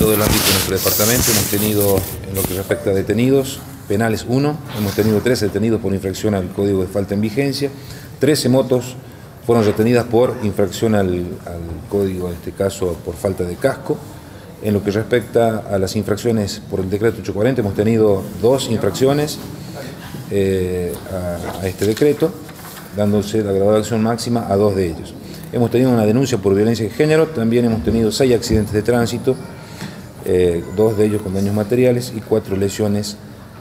todo el ámbito de nuestro departamento hemos tenido, en lo que respecta a detenidos, penales 1, hemos tenido 13 detenidos por infracción al Código de Falta en Vigencia, 13 motos fueron retenidas por infracción al Código, en este caso por falta de casco. En lo que respecta a las infracciones por el decreto 840, hemos tenido 2 infracciones a este decreto, dándose la graduación máxima a 2 de ellos. Hemos tenido una denuncia por violencia de género, también hemos tenido 6 accidentes de tránsito, 2 de ellos con daños materiales y 4 lesiones,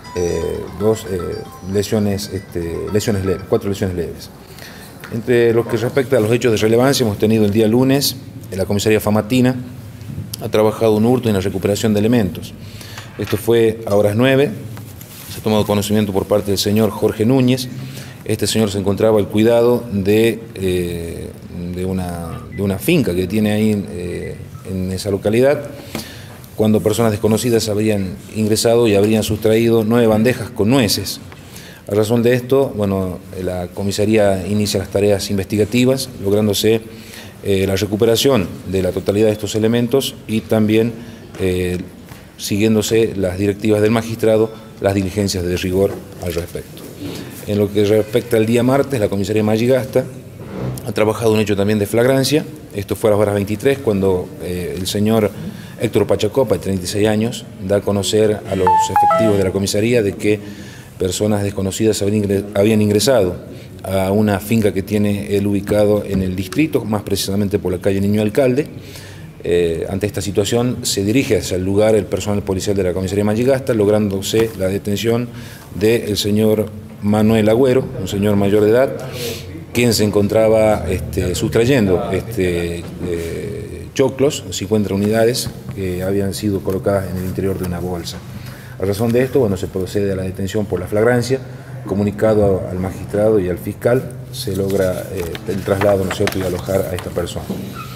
4 lesiones leves. Entre lo que respecta a los hechos de relevancia, hemos tenido el día lunes, en la comisaría Famatina, ha trabajado un hurto en la recuperación de elementos. Esto fue a horas 9, se ha tomado conocimiento por parte del señor Jorge Núñez. Este señor se encontraba al cuidado de una finca que tiene ahí en esa localidad, cuando personas desconocidas habrían ingresado y habrían sustraído 9 bandejas con nueces. A razón de esto, bueno, la comisaría inicia las tareas investigativas, lográndose la recuperación de la totalidad de estos elementos y también siguiéndose las directivas del magistrado, las diligencias de rigor al respecto. En lo que respecta al día martes, la comisaría Mayigasta ha trabajado un hecho también de flagrancia. Esto fue a las horas 23, cuando el señor Héctor Pachacopa, de 36 años, da a conocer a los efectivos de la comisaría de que personas desconocidas habían ingresado a una finca que tiene él ubicado en el distrito, más precisamente por la calle Niño Alcalde. Ante esta situación se dirige hacia el lugar el personal policial de la comisaría Mayigasta, lográndose la detención del señor Manuel Agüero, un señor mayor de edad, quien se encontraba sustrayendo choclos, 50 unidades que habían sido colocadas en el interior de una bolsa. A razón de esto, bueno, se procede a la detención por la flagrancia, comunicado al magistrado y al fiscal, se logra el traslado, ¿no es cierto?, y alojar a esta persona.